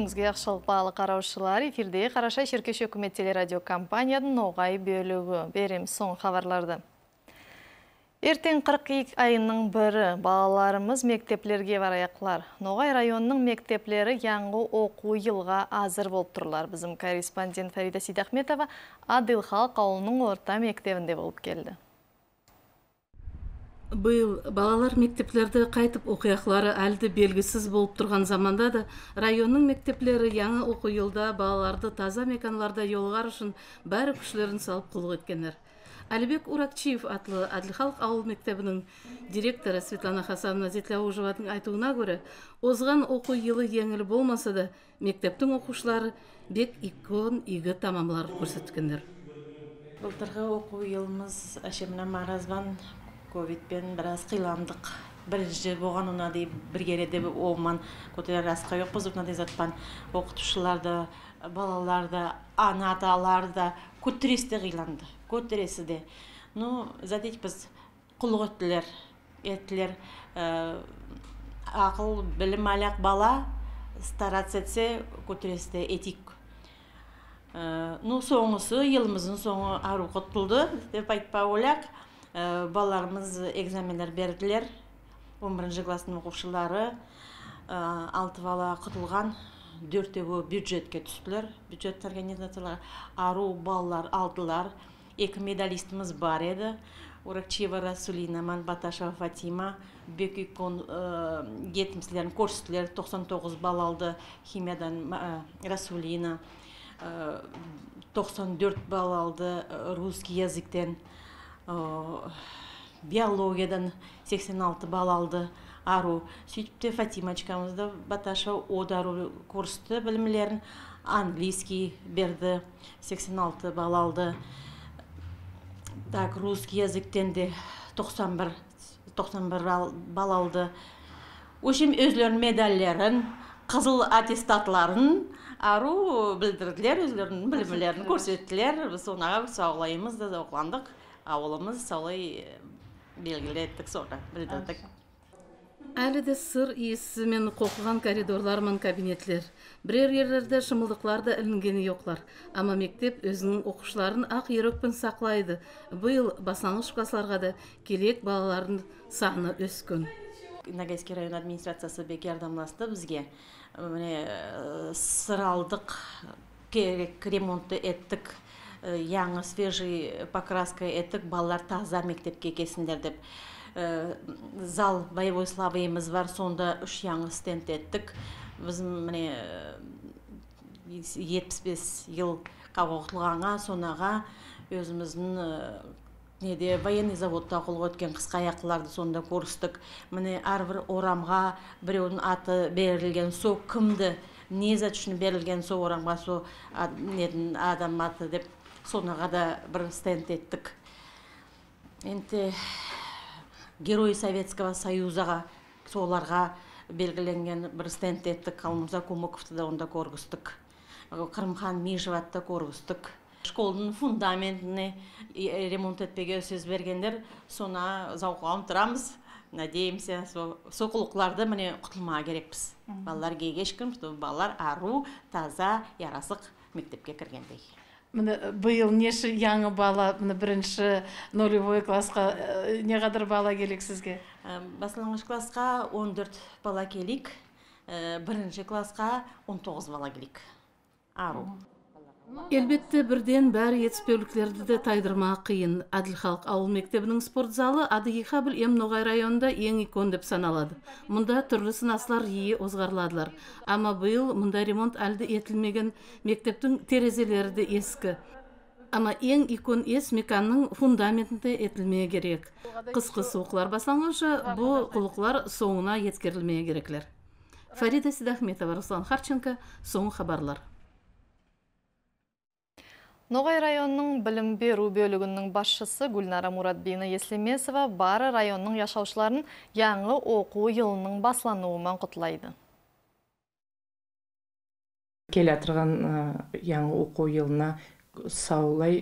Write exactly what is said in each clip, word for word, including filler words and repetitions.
Күнүңүзгө жакшылык баалуу караушылар, эфирде Карашай Шеркеш өкмөт телерадио компаниянын Ногай бөлүгү. Берем соң хабарларды. Эртең кырк эки айынын бiri балаларымыз мектеплерге бараяклар. Ногай районунун мектеплери яңгы окуу жылга азыр болуп турлар. Биздин корреспондент Фарида Сидахметова Адылхалк ауылунун орта мектебинде болуп келди. Быйыл балалар мектеплерде кайтып окуяклары әлді белгисиз болуп турган заманда да районнун мектеплери яңа окуу жылда балаларды таза меканларда жолугар үчүн баары күчлөрүн салып кулук эткенер. Алибек Уракчиев атлы Адылхалк ауыл мектебинин директору Светлана Хасановна Зетляужевадын айтууна көрө, озган окуу жылы жеңил болмаса да мектептин окуучулары бек икон ийги тамамлар көрсөткөндөр. Былтырғы окуу жылымыз ашемна маразбан ковидпен біраз қиламдық. Бірінші болғанына дейіп бір кереде оғыман көтер асқа жоқ бұзықна дейзатпан оқытушыларды, балаларды, ана-аталарды көтіресті қиланды. Көтіресі де. Ну, задеть біз құлық өттілер, еттілер, ақыл, білім алақ бала, стараться етсе көтіресті етик. Ну, соңысы, еліміздің соңы ару құттылды, деп айтпа олақ. Балаларымыз экзаменler берділер. он бірінші класстың оқушылары алты бала құтылған, төртеуі бюджетке түстілер. Бюджет организациялар ару балалар алдылар. Екі медалистіміз бар еді. Уракчиева Расулина, Манбаташева Фатима, Бекикон жетімсілерін көрсетілер. тоқсан тоғыз бал алды. Химиядан Расулина, тоқсан төрт бал алды. Русский языктен, биологиядан сексен алты бал алды. Ару. Сөйтіпте Фатимачкамызды Баташева Одару көрсетті білімлерін. Английский берді, сексен алты бал алды. Так, русский языктен де тоқсан бір бал алды. Өшім өзлерін медальлерін, қызыл аттестатларын ару білдірділер, өзлерінің білімлерін көрсеттілер. Біз сонаға сауғылайымыз да оқыландық. Ауылымыз саулай белгілі еттік sonra білдірдік. Әлі де сыр иесі мен қоқыған коридорлар мен кабинетлер. Бірер ерлерде шымылдықларды ілінгені жоқлар. Ама мектеп өзінің оқушыларын ақ ерекпен сақлайды. Бұйыл баслаңғыш классларға да келек балалардың саны өскен. Ногайский район администрациясы бек ярдамласты бізге. Сыр алдық, керек ремонтты еттік. Яңы свежий покраска еттік, балалар таза мектепке кесіндер деп. Зал боевой славыйымыз бар, сонда үш яңы стенд еттік. Біз міне жетпіс бес ел қағоқтылғанға, сонаға өзіміздің неде военный заводта қолға өткен қысқа аяқларды сонда көрістік. Міне әрбір орамға біреудің аты берілген, со кімді, не зат үшін берілген со орамға, со адам аты деп сонаға да бір стенд еттік. Енді Герой Советского Союзаға, соларға белгіленген бір стенд еттік. Қалмырза Кумыковты да онда көргістік. Қырымхан Межеватты көргістік. Школдың фундаментіне ремонт етпеге сөз бергендер, сона зауқылауын тұрамыз. Надеемся, соқылықларды міне құтылмаға керекпіз. Балалар кегешкім, балалар ару, таза, ярасық мектепке кіргендей. Бұйыл неші яңы бала, бірінші нулевой классқа не қадыр бала келек сізге? Басылаңғыш классқа он төрт бала келік, бірінші классқа он тоғыз бала келік. Ару. Elbette бірден бәрі етіспеуліктерді де тайдырма қиын. Адылхалк ауыл мектебінің спорт залы Адыгиха біл ем Ноғай районында ең икон деп саналады. Мұнда түрлі сынаслар ие озғарладылар. Ама бұйыл мұнда ремонт әлді етілмеген мектептің терезелері де ескі. Ама ең икон ес меканның фундаментінде етілмeye керек. Қысқы соқылар баслаңғышы бұл құлықлар соңына еткерілмeye кереклер. Фарида Сидахметова, Руслан Харченко, соңғы хабарлар. Ноғай районының білім беру бөлігінің басшысы Гүлнара Муратбина Еслемесова бары районның яшаушыларын яңы оқу жылының баслануымен құтлайды. Келе атырған яңы оқу жылына саулай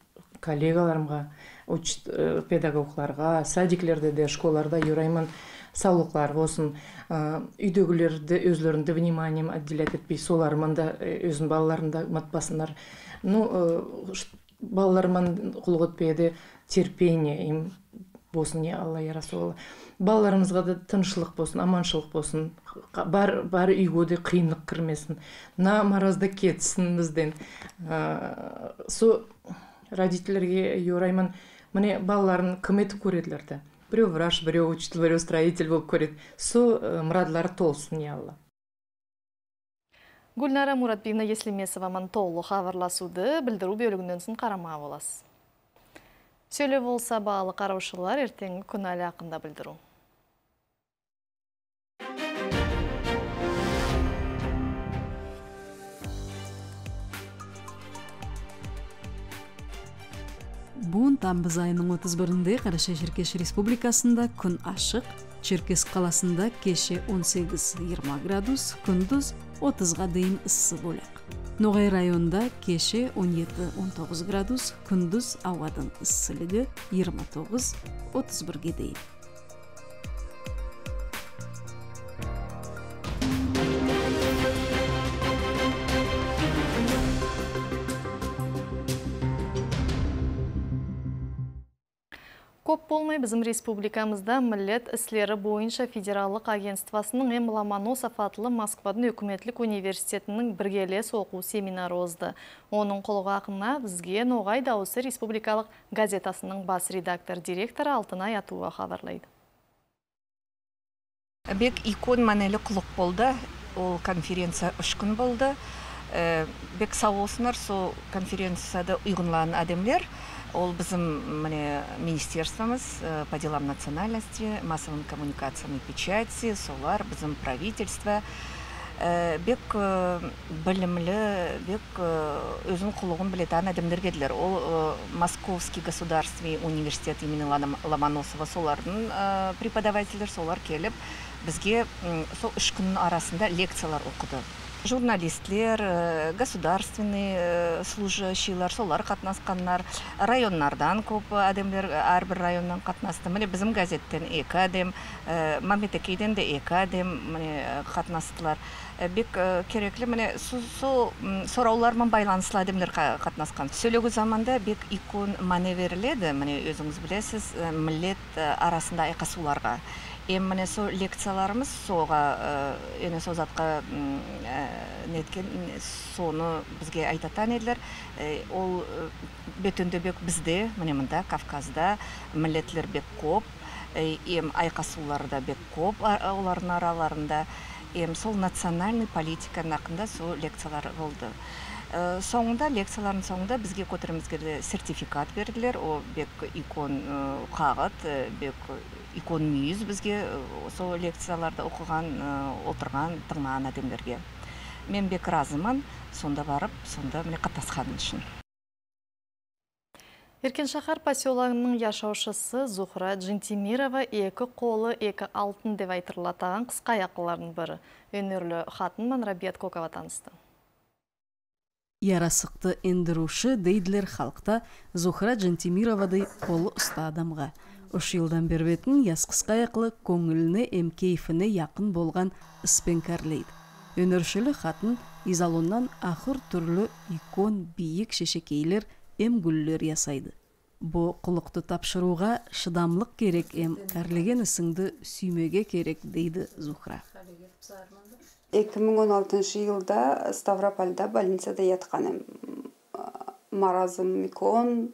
коллегаларымға, педагогларға, садиклерде де, школарда юраймын саулыклар болсын, үйдөгүлөрдү өзлөрүндө вниманием отделять этпей, солар мында өзүнүн балаларында матпасындар. Ну, балаларыман кулга этпейди, терпение им болсын, не Алла ярасы болу. Балаларымызга да тынчылык болсын, аманчылык болсын, бар бар үйгө кыйынлык кирмесин, на маразда кетсин бизден. Со родительлерге юрайман, міне балаларын кім етіп көреділер да. Біреу врач, біреу учитель, біреу строитель болып көреді. Со мұрадылары толсын, не Алла. Гүлнара Муратбиевна Еслемесова толы хабарласуды білдіру бөлігінен сын қарама боласыз. Сөйле болса бағалы қараушылар ертеңгі күн әлі ақында білдіру. Буын тамыз айының отуз биринде Карашай-Черкеш Республикасында күн ашық, Черкес қаласында кеше он сегиз жыйырма градус, күндүз отузга дейін ыссы болак. Ноғай районда кеше он жети он тогуз градус, күндүз ауадың ыссылыгы жыйырма тогуз отуз бирге дейін. Көп болмай bizim республикамызда Миллет іслері бойынша федералдық агентствосының М. Ломоносов атлы Москваның өкіметлік университетінің біргелес оқу семинары озды. Оның қолға ақына бізге Ноғай дауысы республикалық газетасының бас редактор директоры Алтынай Атуға хабарлайды. Бек икон манелі құлық болды. Ол конференция үш күн болды. Бек сау болсынар, сол конференцияда ұйғынлаған адамлар. Ол bizim министерствомыз по делам национальности, массовым коммуникациям и печати, солар, bizim правительство. Бек білімлі, бек өзін құлығын білетен адамдергеділер. Ол Московский государственный университет имени Ломоносова солардың преподавателер, солар келіп, бізге сол үш күннің арасында лекциялар оқыды. Журналистлер, государственный служащийлар, солар қатнасқаннар, районнардан көп адамдар, әрбір районнан қатнасты. Міне bizim газеттен екі адам, Мамбетекейден де екі адам қатнастылар. Бек кереклі, міне сұраулармен байланыслы адамдар қатнасқан. Сөйлегі заманда бек икон маневерледі, міне өзіңіз білесіз, миллет арасында айқасуларға. Эм міне со лекцияларымыз соға, ене со затқа неткен, соны бізге айтатан еділер. Ол бөтінді бек бізде, міне мұнда, Кавказда, миллетлер бек көп, эм айқасуларда бек көп олардың араларында. Эм сол национальный политика нақында со лекциялар болды. Соңында, лекциялардың соңында бізге көтерімізге сертификат берділер. О бек икон қағыт, бек икон мүйіз бізге сол лекцияларды оқыған, отырған, тыңлаған адамдерге. Мен бек разыман, сонда барып, сонда міне қатасқаным үшін. Еркеншахар поселогының яшаушысы Зухра Джентимирова екі қолы, екі алтын деп айтырлатаған қысқа аяқлылардың бірі. Өнерлі хатын Манрабият Кокова танысты. Ярасықты ендірушы дейділер халықта Зухра Джентимировадай қолы ұста адамға. Үш жылдан бербетін яс қысқа аяқлы көңіліне эм кейфіне яқын болған іспен кәрлейді. Өнершілі хатын изалоннан ақыр түрлі икон, бейік шешекейлер эм гүллер ясайды. Бұ құлықты тапшыруға шыдамлық керек эм кәрлеген ісіңді сүймеге керек дейді Зухра. эки миң он алтынчы жылда Ставропольда больницада ятканым. Маразм икон,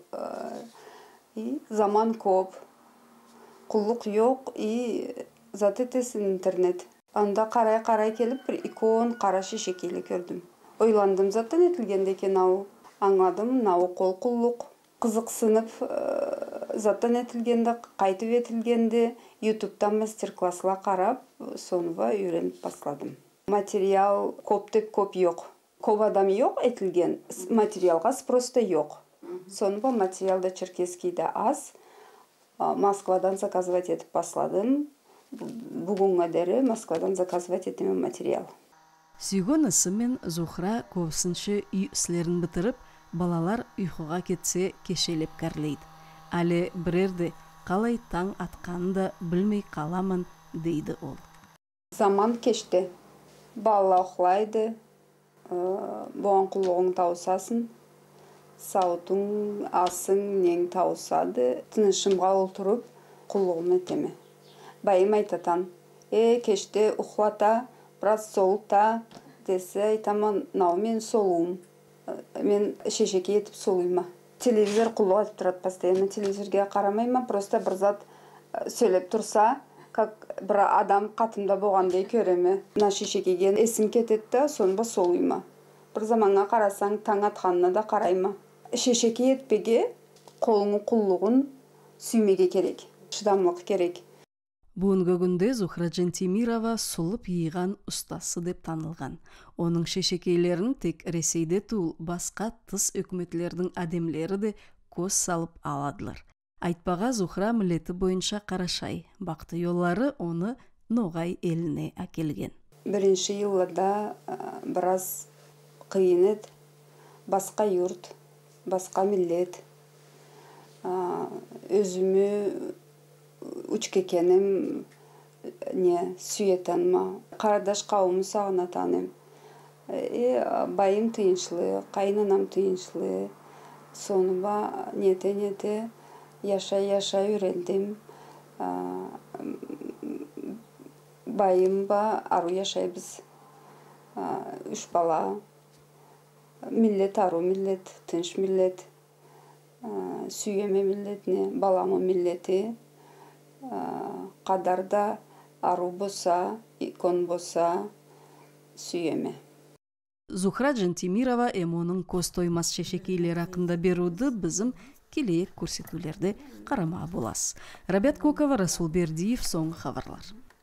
и заман көп, құллық жоқ, и заты тес интернет. Анда қарай-қарай келіп бір икон қара шешекейлі көрдім. Ойландым заттан етілгенде екен ау. Аңладым, нау қол құллық. Қызықсынып заттан етілгенде, қайтып етілгенде, ютубтан мастер-классла қарап, соныва үйреніп басладым. Материал көптік көп жоқ. Көп адам жоқ етілген, материалға просто жоқ. Соныва материалда черкескийде аз. Москвадан заказывать етіп басладым. Бүгінгі дәрі Москвадан заказывать етімен материал. Сүйген ісімен Зухра көбісінші үй іслерін бітіріп, балалар ұйқыға кетсе кешелеп кәрлейді. Әлі бірерді қалай таң атқанын да білмей қаламын, дейді ол. Заман кешті. Бала ұқлайды, бұған құлығың таусасын, саутың, асың, нең таусады, тынышымға отырып, құлығым етеме. Байым айтатан, е, кеште ұқлата, біраз солта, десе айтаман, нау мен солуым. Мен шешеке етіп солуйма. Телевизор құлығы атып тұрады постоянно, телевизорге қарамайма, просто бір зат сөйлеп тұрса, как бір адам қатымда болғандай көреме. На шешекеген есім кететті, сонба солуйма. Бір заманға қарасаң, таң атқанына да қарайма. Шешеке етпеге қолыңы құллығын сүймеге керек, шыдамлық керек. Бүгінгі күнде Зухра Жентемирова сұлып йыйған ұстасы деп танылған. Оның шешекейлерін тек Ресейде туыл, басқа тыс өкіметлердің әдемлері де көз салып аладылар. Айтпаға Зухра милеті бойынша Қарашай, бақты yolları оны Ноғай еліне әкелген. Бірінші yıllarda біраз қиын еді, басқа юрт, басқа милет. Өзімі үчкекенім не сүйетанма. Қарадаш қауымы сағынатаным. Байым тыйыншылы, қайнанам тыйыншылы. Соныма нете-нете яшай-яшай үйрендім. Байым ба ару яшайбыз. Үш бала. Миллет ару миллет, тынш миллет. Сүйеме миллетіне, баламы миллеті. Qadarda ару болса, икон болса, сүйеме. Зухра Жентемирова эмоның көз тоймас шешекейлер ақында беруді біздің келейік көрсетулерді қарама болас. Рабят Кокова, Расул Бердиев, соңғы хабарлар.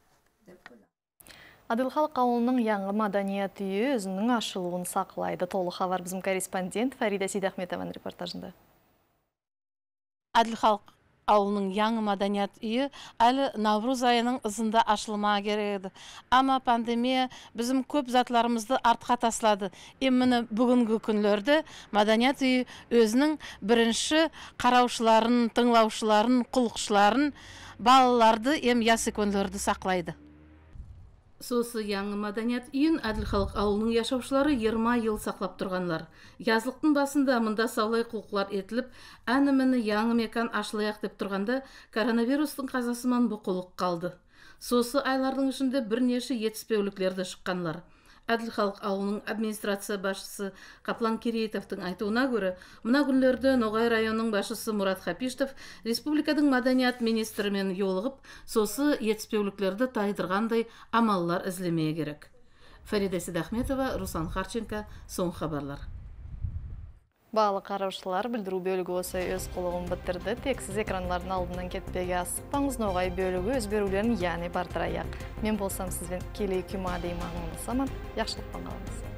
Адылхалық ауылының яңғы маданият үйі өзінің ашылуын сақлайды. Толық хабар біздің корреспондент Фарида Сейдахметованың репортажында. Адылхалық ауылының яңы маданият үйі әлі Навруз айының ызында ашылма кереді. Ама пандемия bizim көп затларымызды артқа таслады. Еміні бүгінгі күнлерді маданият үйі өзінің бірінші қараушыларын, тыңлаушыларын, құлықшыларын, балаларды ем ясыкөнлерді сақлайды. Сосы яңы маданият үйін Әділхалық ауылының яшаушылары жиырма ел сақлап тұрғанлар. Язлықтың басында мында саулай құлқылар етіліп, әніміні яңы мекан ашылаяқ деп тұрғанда коронавирустың қазасымен бұл құлық қалды. Сосы айлардың ішінде бірнеше етіспеуліклерді шыққанлар. Әділхалық ауылының администрация башысы Қаплан Керейтовтың айтуына көрі, мұна күнлерді Ноғай районының башысы Мурат Хапиштов республикадың маданият министрімен жолығып, сосы етіспеуліклерді тайдырғандай амаллар ізлемeye керек. Фарида Сейдахметова, Руслан Харченко, соң хабарлар. Балы қараушылар білдіру бөлігі осы өз құлығын біттірді. Тексіз экранлардың алдынан кетпеге асықпаңыз, Ноғай бөлігі өз берулерін яны бартыраяқ. Мен болсам сізбен келей күма деймағыңыз саман, яқшылықпан қалыңыз.